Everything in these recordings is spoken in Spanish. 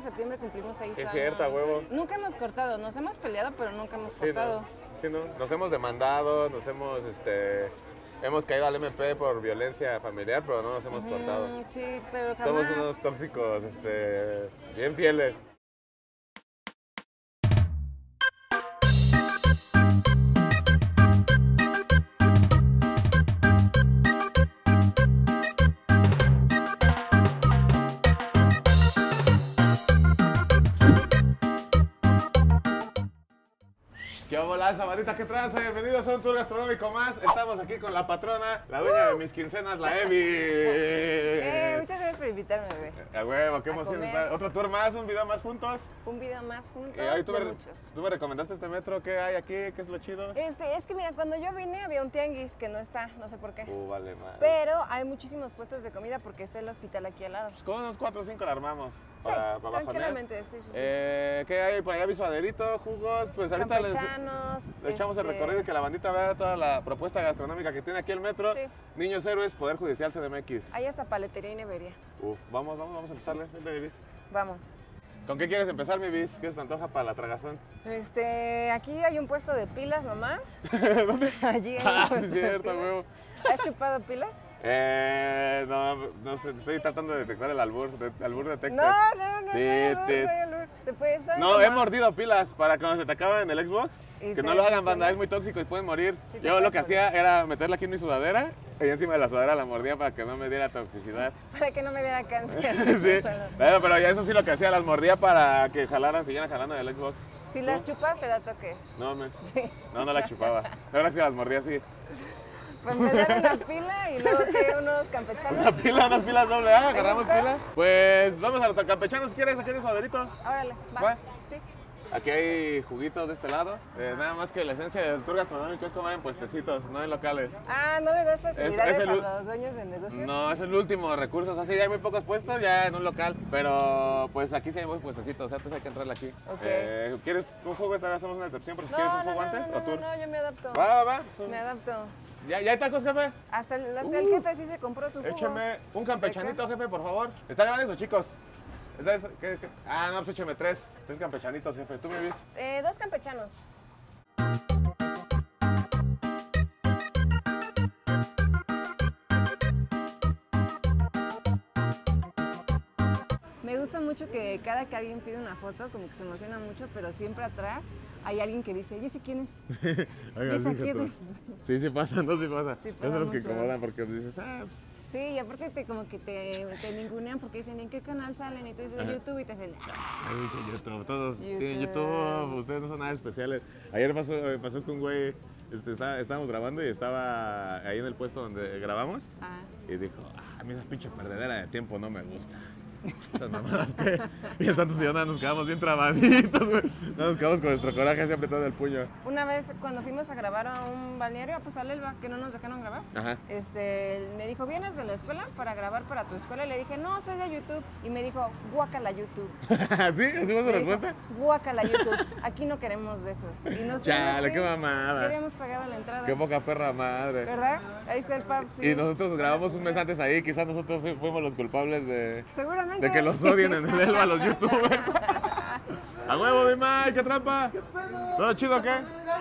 de septiembre cumplimos 6 años. Es cierto, a huevo. Nunca hemos cortado, nos hemos peleado, pero nunca hemos cortado. Sí, no. Nos hemos demandado, hemos caído al MP por violencia familiar, pero no nos hemos cortado. Sí, pero jamás. Somos unos tóxicos, bien fieles. ¿Qué hola, sabadita? ¿Qué tranza? Bienvenidos a un tour gastronómico más. Estamos aquí con la patrona, la dueña de mis quincenas, la Evi. Muchas gracias por invitarme, bebé. A huevo, qué emoción estar. Otro tour más, un video más juntos. Un video más juntos muchos. Tú me recomendaste este metro, ¿qué hay aquí? ¿Qué es lo chido? Es que mira, cuando yo vine había un tianguis que no está, no sé por qué. Vale, madre. Pero hay muchísimos puestos de comida porque está el hospital aquí al lado. Pues con unos 4 o 5 la armamos. Sí, para tranquilamente, sí. ¿Qué hay por allá? Visuaderito, jugos, pues ahorita le echamos el recorrido y que la bandita vea toda la propuesta gastronómica que tiene aquí el metro. Sí. Niños Héroes, Poder Judicial CDMX. Ahí está paletería y nevería. Vamos a empezarle. Vente, mi bis. Vamos. ¿Con qué quieres empezar, mi bis? ¿Qué se te antoja para la tragazón? Aquí hay un puesto de pilas nomás. ¿Dónde? Allí hay Ah, un sí, puesto de cierto, pilas. huevo. ¿Has chupado pilas? No sé, estoy tratando de detectar el albur detector. No. Se puede saber. No, he mordido pilas para cuando se te acaben en el Xbox. Y Que te no lo hagan, funciona. banda, es muy tóxico y pueden morir. Sí, te Yo lo puedes que hacía era meterla aquí en mi sudadera y encima de la sudadera la mordía para que no me diera toxicidad. Para que no me diera cáncer. Sí, pero ya eso sí lo que hacía, las mordía para que siguieran jalando del Xbox. Si las chupas te da toques. No, Sí. no la chupaba. La verdad es que las mordía así. Pues me dan una pila y luego que unos campechanos. Unas pilas doble A, agarramos pilas. Pues vamos a los campechanos si quieres, aquí en el sudaderito. Órale, ¿Va? va. Sí. Aquí hay juguitos de este lado. Nada más que la esencia del tour gastronómico es comer en puestecitos, no en locales. Ah, ¿no le das facilidades Es a los dueños de negocios? No, es el último recurso. O sea, sí, hay muy pocos puestos ya en un local. Pero pues aquí sí hay muy puestecitos. Antes hay que entrarle aquí. Ok. ¿Quieres un jugo? Hacemos una excepción, pero si quieres un jugo antes o tour. No, yo me adapto. Va. Me adapto. ¿Ya hay tacos, jefe? Hasta el jefe sí se compró su jugo. Écheme un campechanito, jefe, por favor. ¿Están grandes o chicos? ¿Qué? Ah, no, pues écheme 3 campechanitos, jefe. ¿Tú me ves? 2 campechanos. Me gusta mucho que cada que alguien pide una foto, como que se emociona mucho, pero siempre atrás hay alguien que dice, ¿y ese quién es? Oigan, ¿Esa quién es? Sí pasa, no, sí pasa. Sí pasa Esos son los que mucho. incomodan porque dices, pues... Sí, y aparte como que te ningunean porque dicen, ¿en qué canal salen? Y tú dices, de YouTube, y te dicen, Ay, pinche YouTube, todos tienen YouTube. YouTube, ustedes no son nada especiales. Ayer pasó que un güey, estábamos grabando y estaba ahí en el puesto donde grabamos y dijo, a mí esa pinche perdedera de tiempo no me gusta. Esas mamadas que... Y el Santos y yo nada, nos quedamos bien trabaditos, güey. Nos quedamos con nuestro coraje así apretado el puño. Una vez cuando fuimos a grabar a un balneario, pues a Elba, que no nos dejaron grabar, Ajá. me dijo, ¿vienes de la escuela para grabar para tu escuela? Y le dije, no, soy de YouTube. Y me dijo, guácala YouTube. ¿Sí? ¿Así fue su respuesta? Dijo, guácala YouTube, aquí no queremos de esos. Y nos Chale, qué mamada. Ya habíamos pagado la entrada. Qué poca perra madre. ¿Verdad? Ahí está el pub, sí. Y nosotros grabamos un mes antes ahí, quizás nosotros fuimos los culpables de... Seguramente. De que los odien en el Elba los youtubers. ¡A huevo, mi Mike! ¿Qué trampa? ¿Todo chido o qué?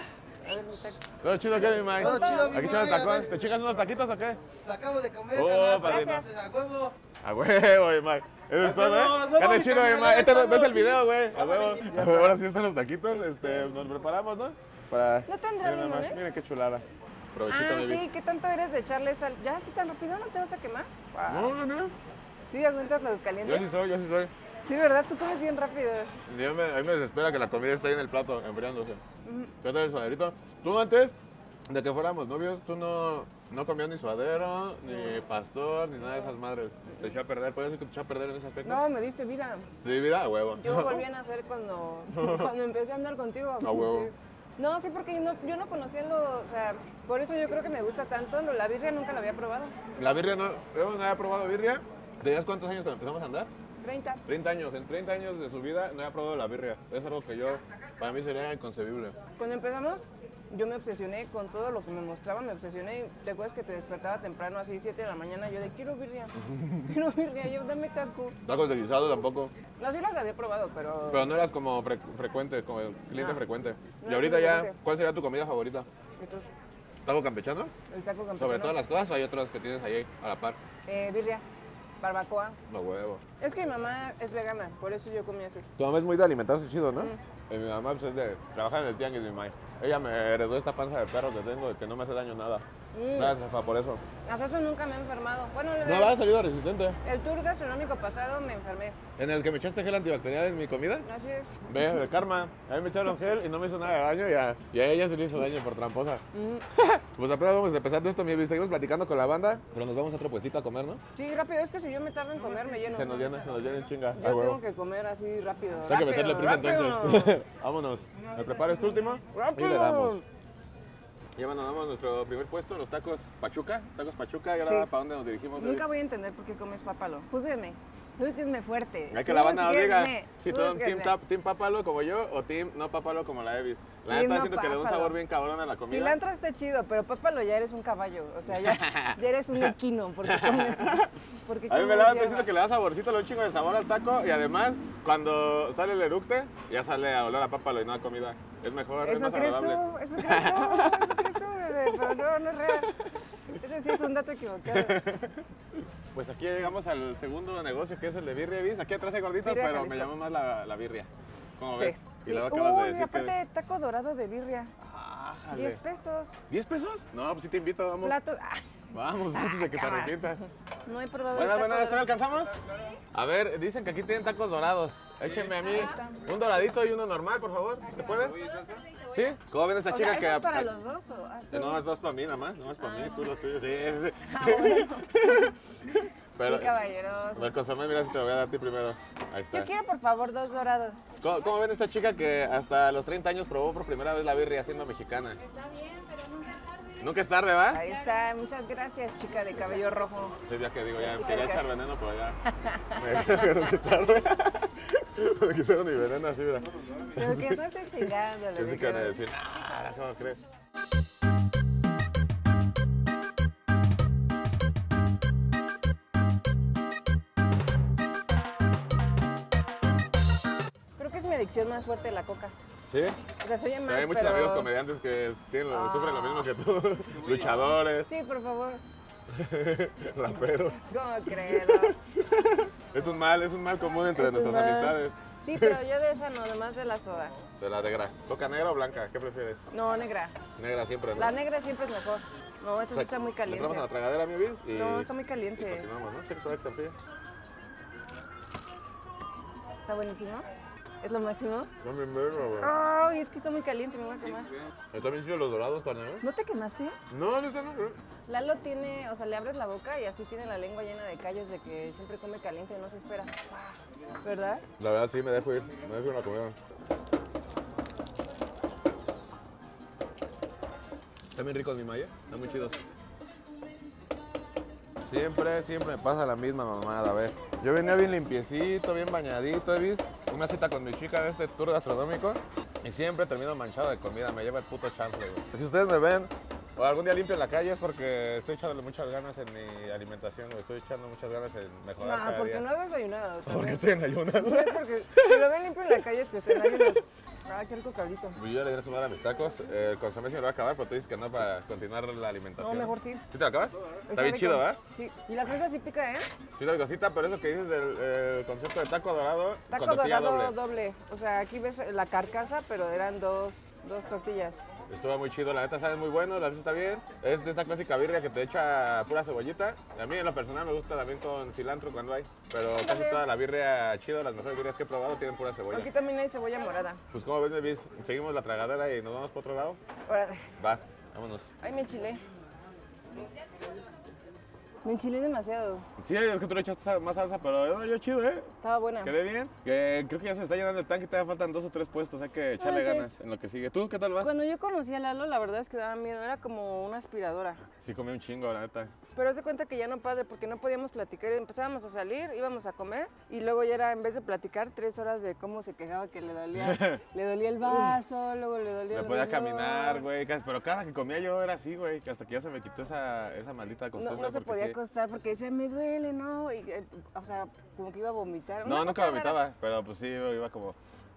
¿Todo chido o qué, mi Mike? Todo chido, mi ¿Aquí echamos Mike. tacón? ¿Te chicas unos taquitos o qué? Acabo de comer, Oh, carnal. padrino. Gracias. A huevo. ¡A huevo, mi Mike! Eso es todo, a ¿eh? huevo, ¡Qué mi chido, mi carnal, Mike! Este vamos. ves el video, güey. ¡A huevo! Vámonos. A huevo, ahora sí están los taquitos. Nos preparamos, ¿no? Para... ¿No tendrá Miren nomás, limones? miren qué chulada. Provechito, mi Sí, bis. ¿qué tanto eres de echarle sal? ¿Ya así tan rápido no te vas a quemar? Wow. No. ¿Sí aguantas lo Yo caliente? sí soy. Sí, ¿verdad? Tú comes bien rápido. A mí me desespera que la comida esté ahí en el plato, enfriándose. ¿Qué tal el suaderito? Tú antes de que fuéramos novios, tú no comías ni suadero, ni pastor, ni nada de esas madres. Te eché a perder, ¿puedes decir que te eché a perder en ese aspecto? No, me diste vida. ¿De vida? A huevo. Yo volví a nacer cuando empecé a andar contigo. A huevo. Sí. No, sí, porque yo no conocía o sea, por eso yo creo que me gusta tanto. La birria nunca la había probado. La birria yo no había probado birria. ¿Tenías cuántos años cuando empezamos a andar? 30. 30 años. En 30 años de su vida no había probado la birria. Es algo que para mí sería inconcebible. Cuando empezamos, yo me obsesioné con todo lo que me mostraba, me obsesioné. ¿Te acuerdas que te despertaba temprano, así 7 de la mañana? Yo de, quiero birria, yo dame taco. ¿Tacos de guisado tampoco? No, sí las había probado, pero... Pero no eras como frecuente, como cliente frecuente. No, Y ahorita no, ya, no. ¿cuál sería tu comida favorita? Entonces, ¿Taco campechano? el taco campechano. ¿Sobre todas las cosas o hay otras que tienes ahí a la par? Birria, barbacoa. No huevo. Es que mi mamá es vegana, por eso yo comía así. Tu mamá es muy de alimentarse chido, ¿no? Mi mamá pues, es de trabajar en el tianguis, mi mamá. Ella me heredó esta panza de perro que tengo, de que no me hace daño nada. Gracias, jefa, por eso. Nosotros nunca me he enfermado. Bueno, No, me ha salido resistente. el tour gastronómico pasado me enfermé. ¿En el que me echaste gel antibacterial en mi comida? Así es. Ve, el karma. A mí me echaron gel y no me hizo nada de daño y a ella se le hizo daño por tramposa. Pues apenas vamos empezando esto, mi vida. Seguimos platicando con la banda, pero nos vamos a otro puestito a comer, ¿no? Sí, rápido, es que si yo me tardo en comer me lleno. Se nos llena en chinga. Yo tengo que comer así rápido. Hay que meterle prisa rápido. entonces. Vámonos. ¿Me preparas tu último? ¡Rápido! Y le damos. Ya abandonamos nuestro primer puesto, los tacos Pachuca. Tacos Pachuca, y ahora Sí. ¿para dónde nos dirigimos? Nunca voy a entender por qué comes pápalo. Júzguenme. Júzguenme fuerte. Hay que la banda nos diga Júzguenme, si son júzguenme. team Pápalo como yo o team no Pápalo como la Evis. La Team neta no siento que le da un pápalo. sabor bien cabrón a la comida. Cilantro está chido, pero pápalo ya eres un caballo. O sea, ya eres un equino porque comes. Porque A mí me comes levanta hierba. diciendo que le da saborcito, le da un chingo de sabor al taco y además cuando sale el eructe ya sale a olor a pápalo y no a comida. Es mejor, es Eso más crees agradable. tú, eso crees tú, bebé, pero no es real. Ese sí es un dato equivocado. Pues aquí ya llegamos al segundo negocio que es el de birria Evis. Aquí atrás hay gorditas, Birria pero me Jalisco. llamó más la birria. ¿Cómo Sí. ves? Y Sí. luego acabas de Uy, decir aparte, taco dorado de birria. Ájale. 10 pesos. ¿10 pesos? No, pues sí te invito, vamos. Platos. Vamos, antes de que te cámara. arrepientas. No he probado Buenas, el taco buenas, ¿te dorado. alcanzamos? A ver, dicen que aquí tienen tacos dorados. Échenme a mí está. un doradito y uno normal, por favor. ¿Se puede? ¿Sí? ¿Cómo ven esta O chica sea, que... ¿eso es para los dos o...? No, es dos para mí nada más, no es para mí, tú los tuyos. Sí, sí, sí. Bueno. Pero, Sí, caballeros. a ver, consomé, mira si te lo voy a dar a ti primero. Ahí está. Yo quiero, por favor, 2 dorados. ¿Cómo ven esta chica que hasta los 30 años probó por primera vez la birria siendo mexicana? Está bien, pero nunca es tarde. Nunca es tarde, ¿va? Ahí está. Muchas gracias, chica de cabello rojo. Sí, ya que digo, ya Chica quería de echar veneno, pero ya. Me dijeron que es tarde. Me quitaron mi veneno así, mira. Pero que no estés chingando, le Pensé que iban a dije. decir, ah, ¿cómo crees? Creo que es mi adicción más fuerte la coca. ¿Sí? O sea, soy Pero mal, hay muchos pero... amigos comediantes que sufren lo mismo que tú. Luchadores, Sí, por favor. raperos. ¿Cómo crees? Es un mal común entre Es un nuestras mal. amistades. Sí, pero yo de esa no, además de la soda. De la negra. ¿Coca negra o blanca? ¿Qué prefieres? No, negra. Negra siempre, ¿no? La negra siempre es mejor. No, esto sí está muy Le caliente. entramos a la tragadera, mi bis, y... No, está muy Y caliente. continuamos, ¿no? Checa que se enfríe. Está buenísimo. Es lo máximo. No me envergo, güey. Ay, es que está muy caliente, me voy a quemar. ¿Está bien chido los dorados, carnal? ¿No te quemaste? No, no está, no. Lalo tiene, o sea, le abres la boca y así tiene la lengua llena de callos de que siempre come caliente y no se espera. ¿Verdad? La verdad sí, me dejo ir en la comida. Están bien ricos mi maya, están muy chidos. Siempre me pasa la misma mamada, a ver. Yo venía bien limpiecito, bien bañadito, ¿viste? Una cita con mi chica de este tour gastronómico y siempre termino manchado de comida, me lleva el puto chanfle, güey. Si ustedes me ven o algún día limpio en la calle es porque estoy echándole muchas ganas en mi alimentación, güey. Estoy echando muchas ganas en mejorar No, cada porque día. no has desayunado. Porque también. estoy en ayunas. No es porque si lo ven limpio en la calle es que usted en ayunas. Ah, qué rico caldito. Yo ya le di a sumar a mis tacos. El consomé sí me lo va a acabar, pero tú dices que no para continuar la alimentación. No, mejor sí. ¿Sí te lo acabas? Está bien rico. chido, ¿verdad? Sí. Y la salsa sí pica, ¿eh? Sí, la cosita, pero eso que dices del concepto de taco dorado, Taco con tortilla dorado doble. doble. O sea, aquí ves la carcasa, pero eran dos tortillas. Estuvo muy chido, la neta sabe muy bueno, la neta está bien. Es de esta clásica birria que te echa pura cebollita. A mí en lo personal me gusta también con cilantro cuando hay. Pero casi Ándale. toda la birria chido, las mejores birrias que he probado tienen pura cebolla. Aquí también hay cebolla morada. Pues como ves, Bebis, seguimos la tragadera y nos vamos para otro lado. Órale. Va, vámonos. Ay, me enchilé. Me enchilé demasiado. Sí, es que tú le echaste más salsa, pero yo chido, ¿eh? Estaba buena. Quedé bien. Que creo que ya se está llenando el tanque y todavía faltan 2 o 3 puestos. Hay que echarle Manches. ganas en lo que sigue. ¿Tú qué tal vas? Cuando yo conocí a Lalo, la verdad es que daba miedo. Era como una aspiradora. Sí, comí un chingo, la neta. Pero haz de cuenta que ya no padre, porque no podíamos platicar. Empezábamos a salir, íbamos a comer, y luego ya era, en vez de platicar, 3 horas de cómo se quejaba que le dolía el vaso, luego le dolía Me el podía reloj. caminar, güey. Pero cada que comía yo era así, güey. Que hasta que ya se me quitó esa maldita costumbre. No se porque podía sí. acostar porque decía, me duele, ¿no? Y, o sea, como que iba a vomitar. No, Una nunca cosa vomitaba, rara. pero pues sí, iba como...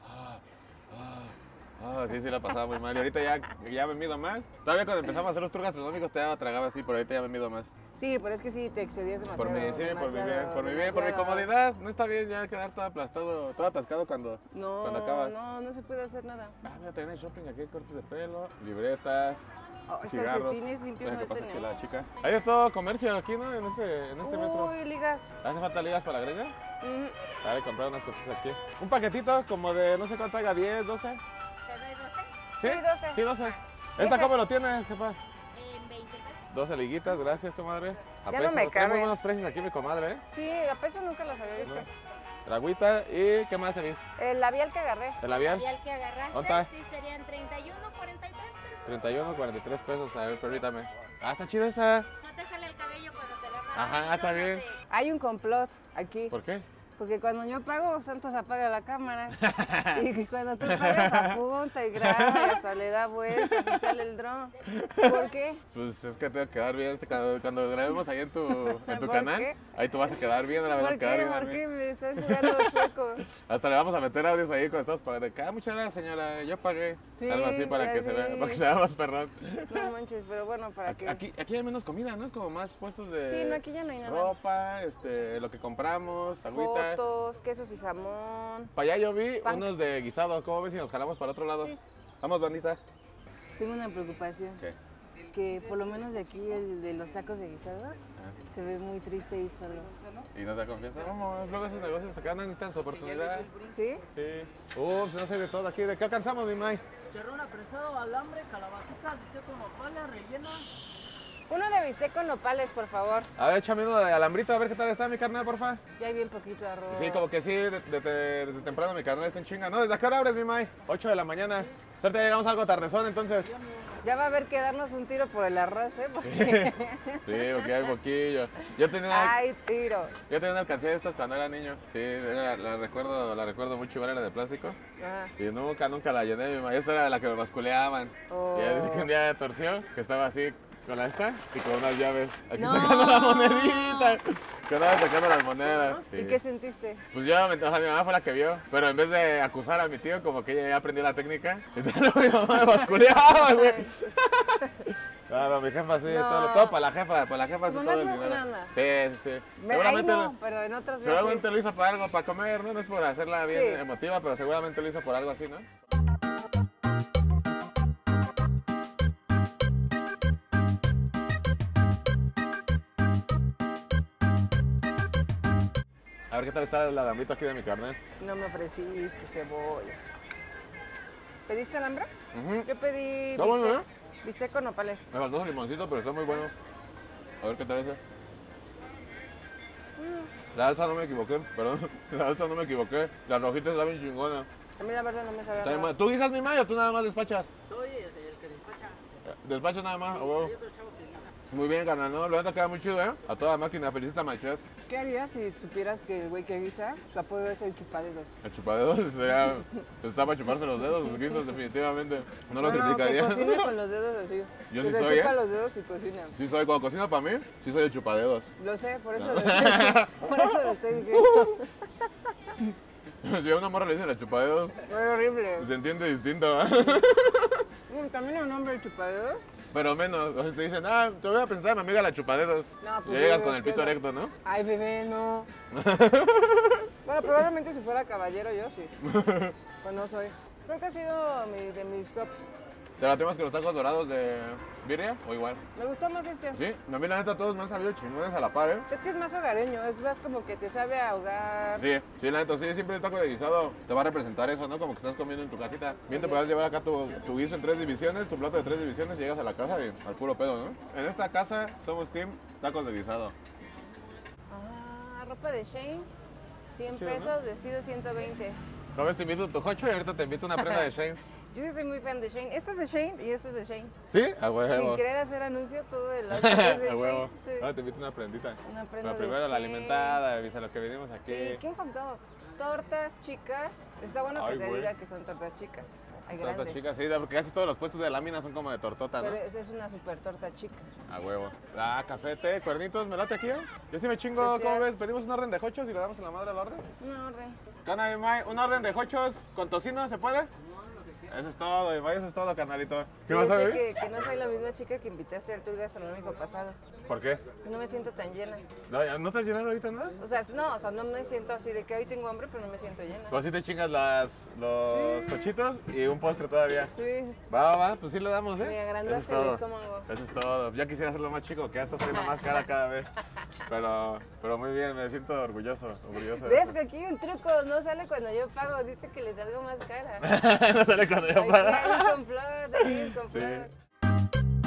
sí, la pasaba muy mal. Y ahorita ya me mido más. Todavía cuando empezamos a hacer los tours gastronómicos te tragaba así, pero ahorita ya me mido más. Sí, pero es que sí, te excedías demasiado. Por mi bien, demasiado, por mi bien, por mi demasiado. comodidad. No está bien ya quedar todo aplastado, todo atascado cuando acabas. No se puede hacer nada. Mira, también hay shopping aquí, cortes de pelo, libretas, cigarros. Calcetines limpios Deja no que pase aquí tenemos. la chica. Hay de todo comercio aquí, ¿no? En este metro. Uy, ligas. ¿Hace falta ligas para la greña? Mm, A ver, comprar unas cositas aquí. Un paquetito como de no sé cuánto haga, 10, 12. ¿Te doy 12? Sí, 12. Sí, 12. ¿Esta Ese. cómo lo tiene, jefa? En 20 pesos. 12 liguitas, gracias, comadre. A Ya no me Tenemos cabe. buenos precios aquí, mi comadre, ¿eh? Sí, a peso nunca las había visto. La agüita y ¿qué más, Elis? El labial que agarré. ¿El labial? Y al que agarraste, ¿Dónde está? sí serían 31, 43 pesos. 31, 43 pesos. A ver, permítame. Ah, está chida esa. No te jale el cabello cuando te lavas. Ajá, está bien. Hay un complot aquí. ¿Por qué? Porque cuando yo pago, Santos apaga la cámara. Y que cuando tú pagas, apunta y graba y hasta le da vueltas y sale el dron. ¿Por qué? Pues es que tengo que quedar bien. Cuando grabemos ahí en tu ¿Por canal, qué? ahí tú vas a quedar bien, la verdad, ¿Por quedar qué? bien. ¿Por bien. qué me estás jugando chueco? Hasta le vamos a meter audios ahí cuando estamos pagando. Muchas gracias, señora, yo pagué. Sí, Algo así para que, así. para que se vea más perrón. No manches, pero bueno, ¿para qué? Aquí hay menos comida, ¿no? Es como más puestos de Sí, no, aquí ya no hay nada. ropa, lo que compramos, agüitas. Fotos, quesos y jamón. Para allá yo vi Punks. unos de guisado. ¿Cómo ves si nos jalamos para otro lado? Sí. Vamos, bandita. Tengo una preocupación. ¿Qué? Que por lo menos de aquí, el de los tacos de guisado, se ve muy triste y solo. ¿Y no te da confianza? Vamos, luego esos negocios acá no necesitan su oportunidad. ¿Sí? Sí. Ups, no sé de todo aquí. ¿De qué alcanzamos, mi May? Chicharrón apresado, alambre, calabacitas, bistec con nopales, rellena. Uno de bistec con nopales, por favor. A ver, échame uno de alambrito, a ver qué tal está mi carnal, porfa. Ya hay bien poquito arroz. Sí, como que sí, desde temprano mi carnal está en chinga. No, ¿desde qué hora abres, mi May? 8 de la mañana. Suerte, ya llegamos algo tardezón, entonces. Ya va a haber que darnos un tiro por el arroz, ¿eh? Porque... Sí, porque hay poquillo. Yo tenía ¡Ay, tiro! una alcancía de estas cuando era niño. Sí, la recuerdo mucho, igual era de plástico. Ah, Y nunca la llené, mi maestra era de la que me basculeaban. Oh. Y ella dice que un día torció, que estaba así con esta y con unas llaves. Aquí No. sacando la monedita. Que andaba sacando las monedas. Sí. ¿Y qué sentiste? Pues yo, o sea, mi mamá fue la que vio, pero en vez de acusar a mi tío, como que ella ya aprendió la técnica, entonces mi mamá me basculeaba, güey. Claro, mi jefa sí, No. todo para la jefa sí Tu mamá todo es el muy dinero. buena onda. Sí. Ahí no, pero en otras veces. Seguramente lo hizo para algo, para comer, ¿no? No es por hacerla bien Sí. emotiva, pero seguramente lo hizo por algo así, ¿no? A ver qué tal está el alambrito aquí de mi carnet. No me ofreciste cebolla. ¿Pediste alambre? Ujú. Yo pedí Está bueno, bistec. Bistec con nopales. Me faltó un limoncito, pero está muy bueno. A ver qué tal ese. La salsa no me equivoqué, perdón. La salsa no me equivoqué. La rojita está bien chingona. A mí la verdad no me sabe a Está bien nada. buena. ¿Tú guisas mi mayo o tú nada más despachas? Soy el que despacha. ¿Despachas nada más? ¿O huevo? Hay otro chavo que guisa. Muy bien, carnal, ¿no? Lo queda muy chido, ¿eh? A toda máquina, felicita a chef. ¿Qué harías si supieras que el güey que guisa, su apodo es el chupadedos? El chupadedos, sería... Está para chuparse los dedos, los guisos, definitivamente. No lo que criticaría. cocine con los dedos así. Yo que sí se soy, chupa ¿eh? los dedos y cocina. Sí soy, cuando cocino para mí, sí soy el chupadedos. Lo sé, por eso, por eso lo estoy diciendo. Si a una morra le dicen la chupadedos, Fue horrible. se entiende distinto, ¿eh? También un nombre el chupadedos. Pero menos, o sea, te dicen, te voy a presentar a mi amiga la chupadedos. No, pues Ya llegas sí, con el pito entiendo. erecto, ¿no? Ay, bebé, no. Bueno, probablemente si fuera caballero yo sí. Pues no soy. Creo que ha sido de mis tops. ¿Te la tenemos con los tacos dorados de birria o igual? Me gustó más este. Sí, a mí la neta todos me han salido chingones a la par, ¿eh? Es que es más hogareño, es más como que te sabe a ahogar. Sí, la neta, sí, siempre el taco de guisado te va a representar eso, ¿no? Como que estás comiendo en tu casita. Bien te podrás llevar acá tu guiso en 3 divisiones, tu plato de 3 divisiones y llegas a la casa y al puro pedo, ¿no? En esta casa somos team tacos de guisado. Ah, ropa de Shane, 100 Chido, ¿no? pesos, vestido 120. ¿No ves? Te invito a tu jocho y ahorita te invito una prenda de Shane. Yo sí soy muy fan de Shane. Esto es de Shane y esto es de Shane. ¿Sí? A Sin huevo. querer hacer anuncio, todo el outfit es de A huevo. Shane. Sí. Ahora te invito una prendita. Una prenda Pero de primero la Shane. alimentada, avisa lo que venimos aquí. Sí, ¿qué un hot dog? Tortas chicas. Está bueno Ay, que te güey. diga que son tortas chicas. Hay Tortas grandes. chicas, sí, porque casi todos los puestos de lámina son como de tortota, ¿no? Pero esa es una super torta chica. A huevo. Ah, café, té, cuernitos, me late aquí, ¿eh? Yo sí me chingo, Especial. ¿cómo ves? Pedimos un orden de hochos y le damos a la madre al orden. Una orden. Cana, mi May, un orden de hochos con tocino, ¿se puede? Eso es todo, mi May, eso es todo, carnalito. ¿Qué Yo vas a sé ver? que no soy la misma chica que invitaste al tour gastronómico pasado. ¿Por qué? No me siento tan llena. No, ¿no estás llenando ahorita nada? O sea, no me siento así de que hoy tengo hambre, pero no me siento llena. Pues sí te chingas los cochitos y un postre todavía. Sí, Va, pues sí le damos, ¿eh? me Eso es agrandaste el todo. estómago. Eso es todo. Yo quisiera hacerlo más chico, que ya está saliendo más cara cada vez. Pero muy bien, me siento orgulloso de ¿Ves eso. que aquí hay un truco? No sale cuando yo pago, dice que le salgo más cara. No sale cuando yo Aquí pago. hay un complot, aquí hay un complot. Sí.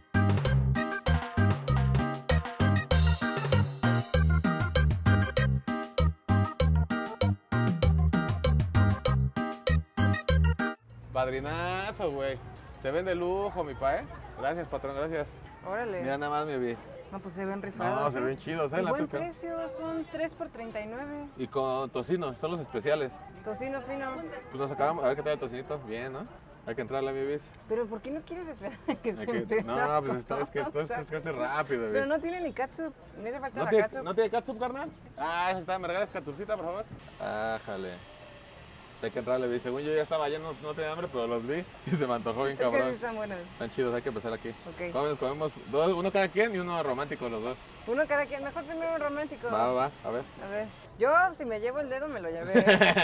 Padrinazo, güey. Se ven de lujo, mi pa, ¿eh? Gracias, patrón, gracias. Órale. Mira nada más, mi vi. No, pues se ven rifados. No, se ¿eh? ven chidos, ¿eh? Y La buen tuca. precio, son 3 por 39. Y con tocino, son los especiales. Tocino fino. Pues nos acabamos, a ver qué tal el tocinito. Bien, ¿no? Hay que entrarle a mi bis. Pero ¿por qué no quieres esperar a que se Hay que- enfríe? No, pues es que esto es rápido, Pero güey. no tiene ni catsup. Me hace falta ¿No la tiene, catsup. ¿No tiene catsup, carnal? Ah, esa está. ¿Me regalas catsupcita, por favor? Ájale. Hay que entrarle, vi. Según yo ya estaba lleno, no tenía hambre, pero los vi y se me antojó bien Es que sí cabrón. están buenos. Están chidos, hay que empezar aquí. Ok. Comemos dos, uno cada quien y uno romántico los dos. Uno cada quien. Mejor primero un romántico. Va, a ver. A ver. Yo, si me llevo el dedo, me lo llevé.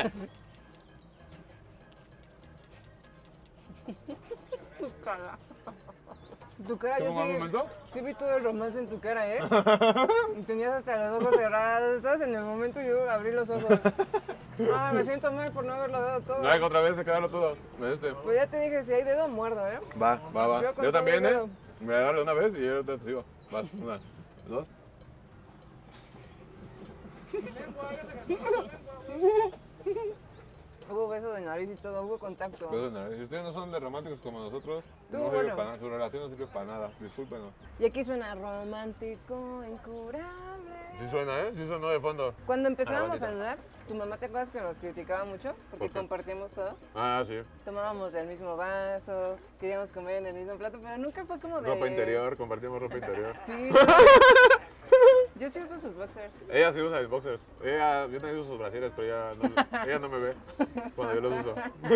Tu cara. Tu cara, ¿Tengo yo mal sí. momento? Sí vi todo el romance en tu cara, ¿eh? Y tenías hasta los ojos cerrados. Estabas en el momento y yo abrí los ojos. No, me siento mal por no haberlo dado todo. No hay que otra vez se quedarlo todo. Pues ya te dije, si hay dedo, muerdo, ¿eh? Va. Yo con Yo todo también, el ¿eh? dedo. Me regalo una vez y yo te sigo. Vas, una, dos. Hubo beso de nariz y todo, hubo contacto. Besos, ¿no? Si ustedes no son de románticos como nosotros, Tú, no sirve bueno. para nada. Su relación no sirve para nada. Discúlpenos. Y aquí suena romántico, incurable. Sí suena, ¿eh? Sí sonó de fondo. Cuando empezábamos bonito. a andar, tu mamá te acuerdas que nos criticaba mucho porque ¿Por qué? compartíamos todo. Ah, sí. Tomábamos el mismo vaso, queríamos comer en el mismo plato, pero nunca fue como de... Ropa interior, compartimos ropa interior. Sí. Yo sí uso sus boxers. Ella sí usa mis boxers. Yo también uso sus brasieres, pero ella no me ve cuando yo los uso.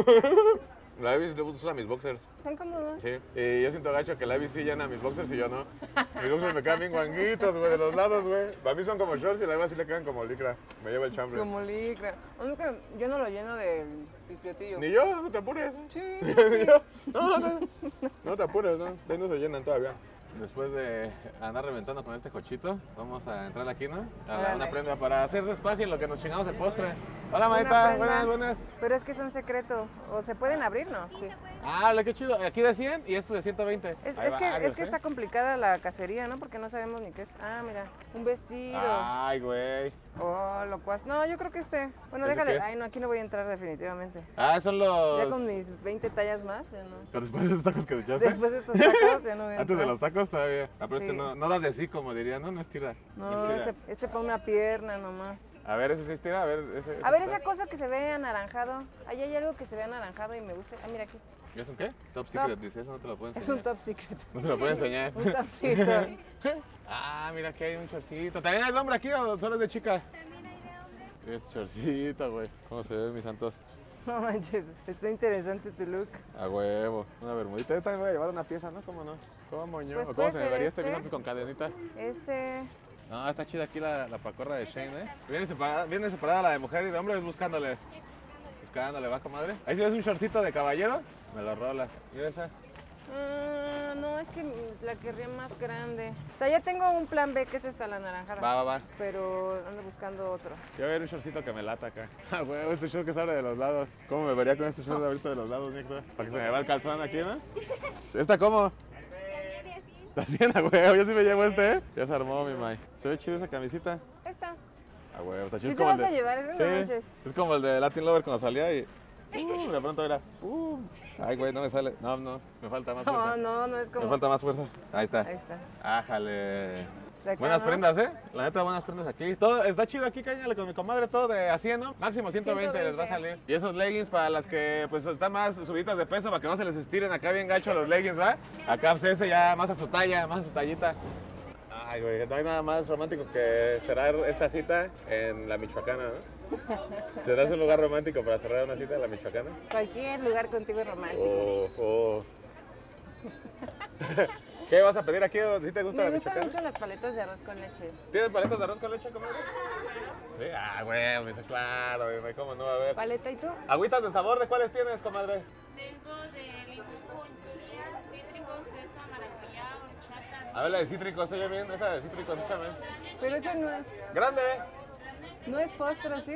La Ivy sí usa mis boxers. Son cómodos. Sí. Y yo siento gacho que la Ivy sí llena mis boxers y yo no. Mis boxers me quedan bien guanguitos, güey, de los lados, güey. Para mí son como shorts y la Ivy sí le quedan como licra. Me lleva el chambre. Como licra. Aunque yo no lo lleno de pispiotillo. Ni yo, no te apures. Sí, Ni sí. yo. No te apures, ¿no? Ustedes no se llenan todavía. Después de andar reventando con este cochito, vamos a entrar aquí, ¿no? A Órale. una prenda para hacer despacio en lo que nos chingamos el postre. Hola, Una maeta. prenda. Buenas. Pero es que es un secreto. ¿O se pueden abrir, no? Sí. Ah, hola, qué chido. Aquí de 100 y esto de 120. Es Hay que varios, ¿eh? está complicada la cacería, ¿no? Porque no sabemos ni qué es. Ah, mira, un vestido. Ay, güey. Oh, lo cual. No, yo creo que Bueno, ¿Ese déjale. qué es? Ay, no, aquí no voy a entrar definitivamente. Ah, son los... Ya con mis 20 tallas más, ya no. Pero después de estos tacos que te echaste. Después de estos tacos, ya no voy a Antes de entrar. los tacos todavía. Ah, pero Sí. este no da de sí, como dirían, ¿no? No estira. No, estira. este para una pierna nomás. A ver, ese sí estira, a ver. Ese A ver, está. esa cosa que se ve anaranjado. Ahí hay algo que se ve anaranjado y me gusta. Ah, mira aquí. ¿Es un qué? Top secret, dice. Eso no te lo puedo Es enseñar. un top secret. No te lo puedo enseñar. Un topcito. Ah, mira, aquí hay un chorcito. ¿También hay el hombre aquí o solo es de chica? Este chorcito, güey. ¿Cómo se ven mis santos? No manches, está interesante tu look. A huevo. Una bermudita. Yo también voy a llevar una pieza, ¿no? ¿Cómo no? ¿Cómo ño? Pues ¿O puede cómo se me ser vería este este. mis santos con cadenitas? Ese. No, está chida aquí la pacorra de Shane, ¿eh? Viene separada la de mujer y de hombre, es buscándole. Buscándole, ¿va, comadre? Ahí si ves un shortcito de caballero, me lo rolas. Mira esa. No, es que la querría más grande. O sea, ya tengo un plan B, que es esta, la naranjada. Va. Pero ando buscando otro. Quiero ver un shortcito que me lata acá. Ah, huevo, este short que se abre de los lados. ¿Cómo me vería con este short abierto de los lados, Nico? Para que se me va el calzón aquí, ¿no? ¿Esta cómo? La 100, a huevo, yo sí me llevo este, ¿eh? Ya se armó, mi May. Se ve chido esa camisita. Esta. A huevo, está chido. ¿Sí te vas a llevar ese? No Sí, manches. es como el de Latin Lover cuando salía y De pronto era. Ay, güey, no me sale. No, me falta más fuerza. No es como... Me falta más fuerza. Ahí está. Ahí está. Ájale. De acá, Buenas ¿no? prendas, ¿eh? La neta, buenas prendas aquí. Todo está chido aquí, cáñale con mi comadre, todo de a 100, ¿no? Máximo 120 les va a salir. Y esos leggings para las que pues están más subidas de peso, para que no se les estiren acá bien gacho los leggings, ¿va? Acá pues ese ya más a su talla, más a su tallita. Ay, güey, no hay nada más romántico que cerrar esta cita en la Michoacana, ¿no? ¿Tendrás un lugar romántico para cerrar una cita en la Michoacana? Cualquier lugar contigo es romántico. ¿Qué vas a pedir aquí? ¿Sí te gusta Me la gustan Michoacana? mucho las paletas de arroz con leche. ¿Tienes paletas de arroz con leche, comadre? Sí, güey, me dice claro, güey, ¿cómo no va a haber? ¿Paleta y tú? ¿Agüitas de sabor de cuáles tienes, comadre? Tengo de limón con chía, cítricos, fresa, maracuyá, horchata. A ver, la de cítricos, oye bien, esa de cítricos, échame. Pero ese no es... ¡Grande! No es postre, ¿sí?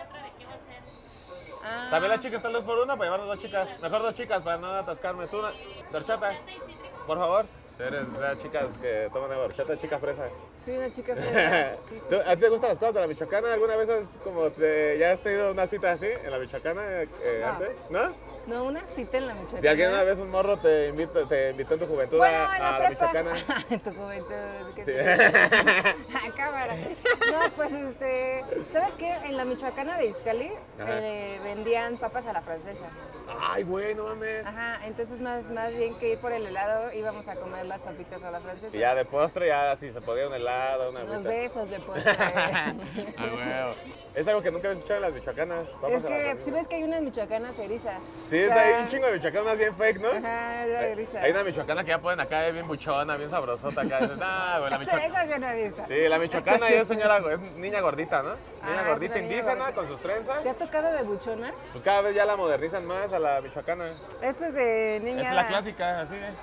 Ah, También la chica está al 2 por 1 para llevar 2 chicas. Mejor 2 chicas para no atascarme. Tú, de horchata, por favor. Eres de las chicas que toman de horchata, chica fresa. sí, una chica fresa. Sí, sí. ¿A ti te gustan las cosas de la Michoacana? ¿Alguna vez has, ya has tenido una cita así en la Michoacana No. antes? ¿No? No, una cita en la Michoacana. Si alguien una vez un morro te invitó en tu juventud Bueno, a en la la prepa. Michoacana. En tu juventud. ¿Qué Sí. te... cámara. No, pues ¿sabes qué? En la Michoacana de Izcali Ajá. vendían papas a la francesa. Ay, güey, no mames. Ajá, entonces más bien que ir por el helado íbamos a comer las papitas a la francesa. Y ya de postre, ya si se podía un helado, una Unos agüita. besos de postre. Ah, huevo. Es algo que nunca había escuchado en las michoacanas. Es a la que francesa. si ves que hay unas michoacanas erizas. Sí, O está sea, ahí un chingo de michoacanas bien fake, ¿no? Ajá, la eriza. Hay una michoacana que ya ponen acá bien buchona, bien sabrosota acá. Dices, nah, güey, la michoacana. Esa yo no he visto. Sí, la michoacana es señora, es niña gordita, ¿no? Niña Ah, gordita es una niña indígena gordita. con sus trenzas. ¿Te ha tocado de buchona? Pues cada vez ya la modernizan más a la michoacana. Esta es de niña. Es la clásica, así es.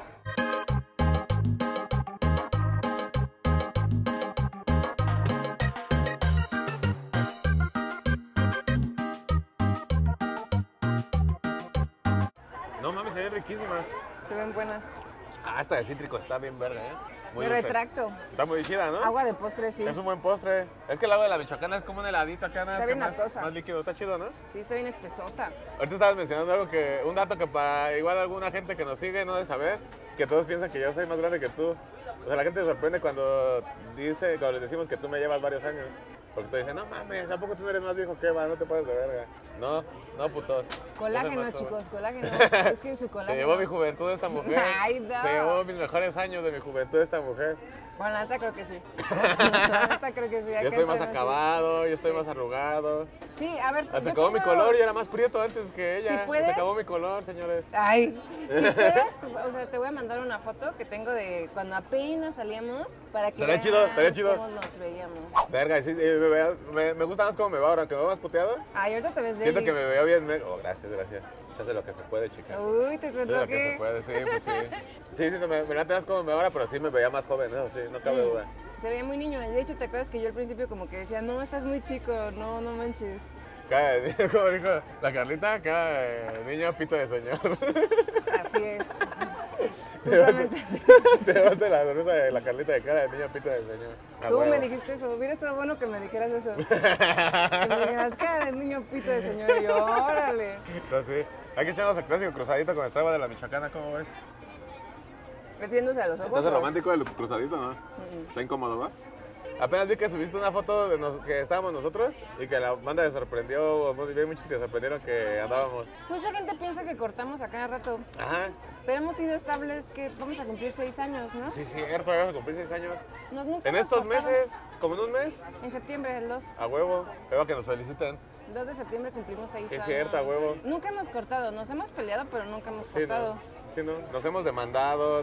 No mames, se ven riquísimas. Se ven buenas. Ah, esta de cítrico está bien verga, ¿eh? Muy Me dulce. retracto. Está muy chida, ¿no? Agua de postre, sí. Es un buen postre. Es que el agua de la michoacana es como un heladito acá, nada Está bien más, lactosa. más líquido. Está chido, ¿no? Sí, está bien espesota. Ahorita estabas mencionando algo un dato que para igual alguna gente que nos sigue no debe saber, que todos piensan que yo soy más grande que tú. O sea, la gente se sorprende cuando les decimos que tú me llevas varios años. Porque te dicen, no mames, ¿a poco tú no eres más viejo que Eva? No te puedes de verga. No, putos. Colágeno, Yo soy más joven. chicos, colágeno. Es que su colágeno. Se llevó mi juventud esta mujer. Ay, no. Se llevó mis mejores años de mi juventud esta mujer. Bueno, la neta creo que sí. La neta creo que sí. Yo Acá estoy más entre nos, acabado, yo estoy Sí. más arrugado. Sí, a ver. Hasta se yo acabó mi tengo- color y era más prieto antes que ella. Si puedes. Se acabó mi color, señores. Ay, si puedes, o sea, te voy a mandar una foto que tengo de cuando apenas salíamos para que Estaría chido, estaría chido. cómo nos veíamos. Verga, sí, me gusta más cómo me va ahora, que me veo más puteado. Ay, ahorita te ves de Siento que me veo bien. Oh, gracias, gracias. Se hace lo que se puede, chica. Uy, te Se hace lo que se toqué. puede, sí, pues sí. Sí, me late más cómo me veo ahora, pero sí me veía más joven, eso sí, no cabe duda. Se veía muy niño. De hecho, ¿te acuerdas que yo al principio como que decía, no, estás muy chico, no manches? Como dijo la Carlita, cada niño pito de señor. Así es. Justamente así. Te llevaste la sonrisa de la Carlita de cara de niño pito de señor. A Tú huevo. me dijiste eso. Hubiera estado bueno que me dijeras eso. Que me dijeras, cara de niño pito de señor. Y yo, órale. Pero sí, hay que echarnos el clásico cruzadito con estraba de la Michoacana, ¿cómo ves? Metiéndose a los ojos. ¿Estás ¿o? romántico el cruzadito, no? ¿Está incómodo, va? Apenas vi que subiste una foto de que estábamos nosotros y que la banda te sorprendió, vi muchos que sorprendieron que andábamos. Mucha gente piensa que cortamos a cada rato. Ajá, Pero hemos sido estables que vamos a cumplir 6 años, ¿no? sí, cierto, vamos a cumplir 6 años. Nunca En hemos estos cortado. meses, como en un mes, En septiembre, el 2. a huevo, veo que nos feliciten. 2 de septiembre cumplimos 6 Sí, años. cierto, a huevo. Nunca hemos cortado. Nos hemos peleado, pero nunca hemos Sí, cortado. ¿no? Sí, ¿no? Nos hemos demandado,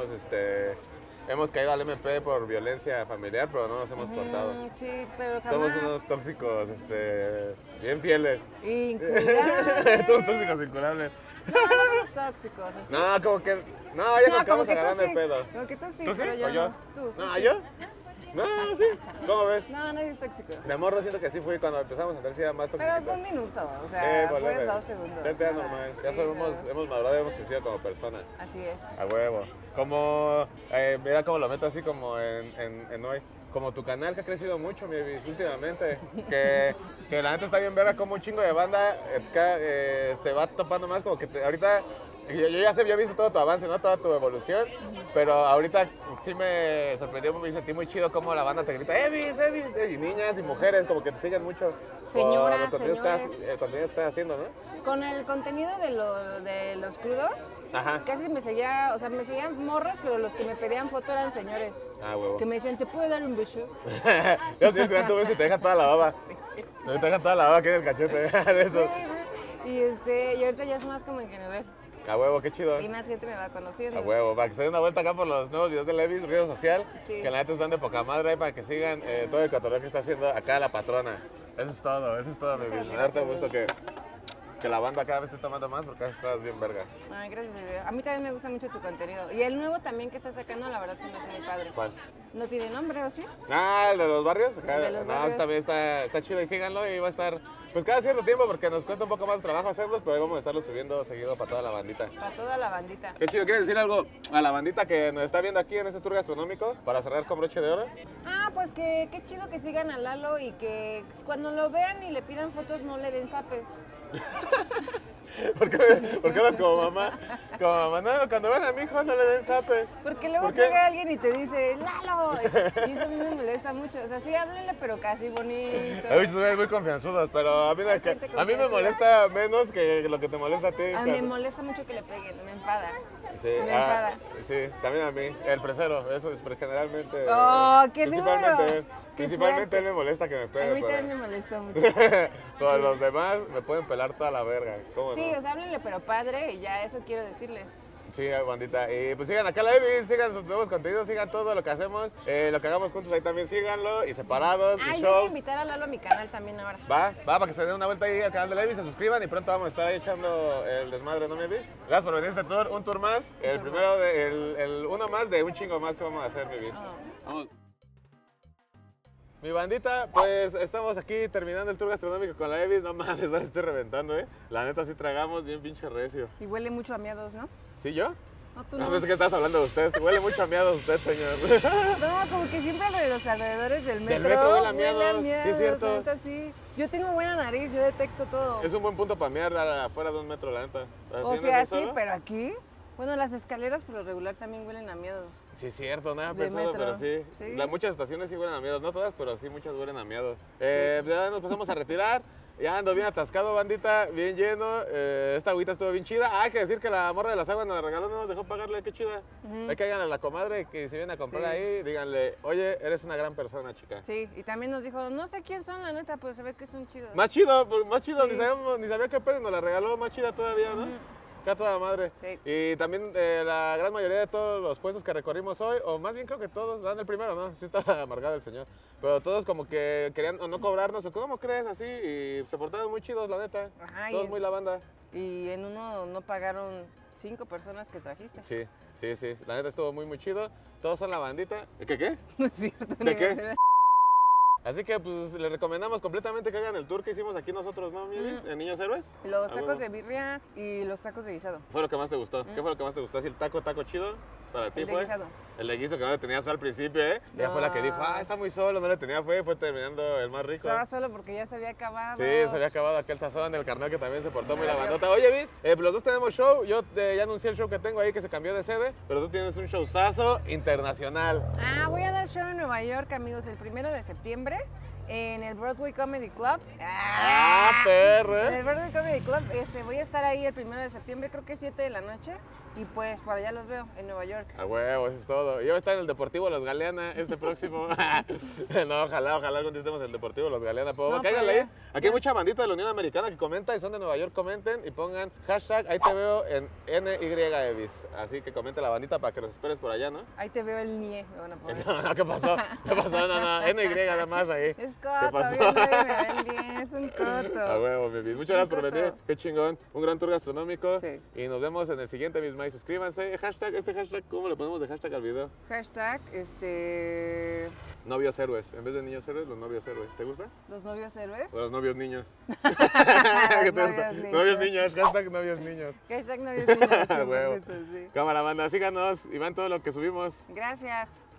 hemos caído al MP por violencia familiar, pero no nos hemos cortado. Sí, pero Somos jamás. unos tóxicos, bien fieles. Incurables. Todos tóxicos incurables. No, no somos tóxicos. Así. No, como que. No, ya nos como acabamos que tú agarrando el sí. pedo. Como que tú sí, ¿Tú sí? pero yo ¿O yo? no. Tú No, sí. ¿yo? No, sí. ¿Cómo ves? No, nadie es tóxico. De morro siento que sí fui cuando empezamos a andar, sí era más tóxico. Pero fue un minuto, o sea, fue vale. 2 segundos. Siempre era nada. normal. Ya Sí, hemos madurado y hemos crecido como personas. Así es. A huevo. Como, mira cómo lo meto así como en hoy. como tu canal que ha crecido mucho, mi Evis, últimamente. Que la neta está bien verga como un chingo de banda te va topando más como que ahorita... Yo ya sé, yo he visto todo tu avance, ¿no? Toda tu evolución, pero ahorita sí me sorprendió, me sentí muy chido cómo la banda te grita, Evis, Evis, y niñas y mujeres como que te siguen mucho. Señoras, por el señores. contenido que estás haciendo, ¿no? Con el contenido de los crudos, Ajá. casi me seguía, o sea, me seguían morros, pero los que me pedían foto eran señores. Ah, huevo. Que me decían, ¿te puedo dar un beso? Yo sí, que tu beso y te deja toda la baba. Te deja toda la baba aquí en el cachete de eso. Y ahorita ya es más como en general. A huevo, qué chido. Y más gente me va conociendo. A huevo, para que se den una vuelta acá por los nuevos videos de Levis, Río Social, Sí. que la neta están de poca madre, para que sigan todo el cotorreo que está haciendo acá la patrona. Eso es todo, mi Muchas vida. Darte gracias. gusto que la banda cada vez esté tomando más porque haces cosas bien vergas. Ay, gracias, Silvia. A mí también me gusta mucho tu contenido. Y el nuevo también que estás sacando, la verdad, se me hace muy padre. ¿Cuál? ¿No tiene nombre o sí? Ah, el de los barrios. Acá, El de los no, barrios. también está chido y síganlo y va a estar, pues cada cierto tiempo porque nos cuesta un poco más de trabajo hacerlos, pero ahí vamos a estarlos subiendo seguido para toda la bandita. Para toda la bandita. Qué chido, ¿quieres decir algo a la bandita que nos está viendo aquí en este tour gastronómico para cerrar con broche de oro? Ah, pues que qué chido que sigan a Lalo y que cuando lo vean y le pidan fotos no le den zapes. ¿Por qué hablas como mamá? Como mamá, no, cuando ven a mi hijo no le den zapes. Porque luego ¿Por qué? llega alguien y te dice, ¡Lalo! Y eso a mí me molesta mucho. O sea, sí, háblenle, pero casi bonito. He visto ustedes muy confianzudos, pero a mí, Hay gente a mí me confianzuda. molesta menos que lo que te molesta a ti. A mí me molesta mucho que le peguen, me enfada. Sí, me enfada. sí, también a mí. El fresero, eso es pero generalmente. ¡Oh, qué principalmente, duro! Qué Principalmente fuerte. él me molesta que me A pegue. mí pero- también me molestó mucho. Con los demás me pueden pelar toda la verga. ¿Cómo Sí, no? o sea, háblenle, pero padre, y ya eso quiero decirles. Sí, bandita. Y pues sigan acá la Evis, sigan sus nuevos contenidos, sigan todo lo que hacemos. Lo que hagamos juntos ahí también síganlo. Y separados, Ay, y yo voy a shows. invitar a Lalo a mi canal también ahora. Va, para que se den una vuelta ahí al canal de Levis, se suscriban y pronto vamos a estar ahí echando el desmadre, ¿no, mi Evis? Gracias por venir a este tour, un tour más, el tour primero, el uno más de un chingo más que vamos a hacer, mi Evis. Vamos. Mi bandita, pues estamos aquí terminando el tour gastronómico con la Evis, no mames, ahora estoy reventando, La neta sí tragamos bien pinche recio. Y huele mucho a miados, ¿no? ¿Sí yo? No, tú No, no. no sé qué estás hablando de usted, huele mucho a miados usted, señor. No, como que siempre de los alrededores del metro. metro huele a miados, sí, es cierto. la neta, sí. Yo tengo buena nariz, yo detecto todo. Es un buen punto para mear afuera de un metro, la neta. O ¿Así en sea, el sí, suelo? pero aquí, bueno, las escaleras por lo regular también huelen a miedos. Sí, es cierto, nada De pensado, metro. pero sí. Sí. Muchas estaciones sí huelen a miedos, no todas, pero sí muchas huelen a miedos. Ya nos pasamos a retirar. Ya ando bien atascado, bandita, bien lleno. Esta agüita estuvo bien chida. Ah, hay que decir que la morra de las aguas nos la regaló, no nos dejó pagarle, qué chida. Hay que hagan a la comadre que si vienen a comprar Sí. ahí, díganle, oye, eres una gran persona, chica. Sí, y también nos dijo, no sé quién son, la neta, pero se ve que son chidos. Más chido, Sí. ni sabía qué pedo, nos la regaló, más chida todavía, ¿no? Acá toda madre. Sí. Y también la gran mayoría de todos los puestos que recorrimos hoy, o más bien creo que todos, dan el primero, ¿no? Sí estaba amargado el señor. Pero todos como que querían o no cobrarnos, o ¿cómo crees? Así, y se portaron muy chidos, la neta. Ajá, Todos muy la banda. Y en uno no pagaron 5 personas que trajiste. Sí, sí, sí. La neta estuvo muy chido. Todos son la bandita. ¿Qué? No es cierto. ¿De qué? Así que pues les recomendamos completamente que hagan el tour que hicimos aquí nosotros, ¿no, Mielis? En Niños Héroes. Los Ah, tacos huevo. de birria y los tacos de guisado. ¿Fue lo que más te gustó? ¿Qué fue lo que más te gustó? ¿Así el taco chido para ti El de fue? guisado. El de guiso que no le tenías fe al principio, ¿eh? Ella fue la que dijo, No. está muy solo, no le tenía fe, fue terminando el más rico. Estaba solo porque ya se había acabado. Sí, se había acabado aquel sazón, el carnal que también se portó muy la bandota. Oye, Vis, los dos tenemos show, yo ya anuncié el show que tengo ahí que se cambió de sede, pero tú tienes un showzazo internacional. Ah, voy a dar show en Nueva York, amigos, el 1 de septiembre en el Broadway Comedy Club. ¡Ah, perro! En el Broadway Comedy Club, voy a estar ahí el 1 de septiembre, creo que 7 de la noche, y pues por allá los veo, en Nueva York. A huevo, eso es todo. Yo voy a estar en el Deportivo Los Galeana este próximo. No, ojalá algún día estemos en el Deportivo Los Galeana. Pero No, cáiganle pues ahí. ya. Aquí hay mucha bandita de la Unión Americana que comenta y son de Nueva York, comenten y pongan hashtag, ahí te veo en NYEvis. Así que comente la bandita para que nos esperes por allá, ¿no? Ahí te veo el NIE, me van a poner. No, ¿qué pasó? ¿Qué pasó? No, NY nada más ahí. Es ¿Qué coto, pasó? bien, nadie me ve el NIE, es un coto. A huevo, mi Bis. Muchas gracias por coto. venir. Qué chingón. Un gran tour gastronómico. Sí. Y nos vemos en el siguiente misma. Y suscríbanse. Este hashtag, ¿cómo le ponemos de hashtag al video? Hashtag, Novios héroes. En vez de niños héroes, los novios héroes. ¿Te gusta? los novios héroes. O los novios niños. Los ¿Qué te gusta? novios Novios niños. niños. Hashtag novios niños. Hashtag novios niños, A huevo. 100%, sí. Cámara, banda. Síganos y vean todo lo que subimos. Gracias.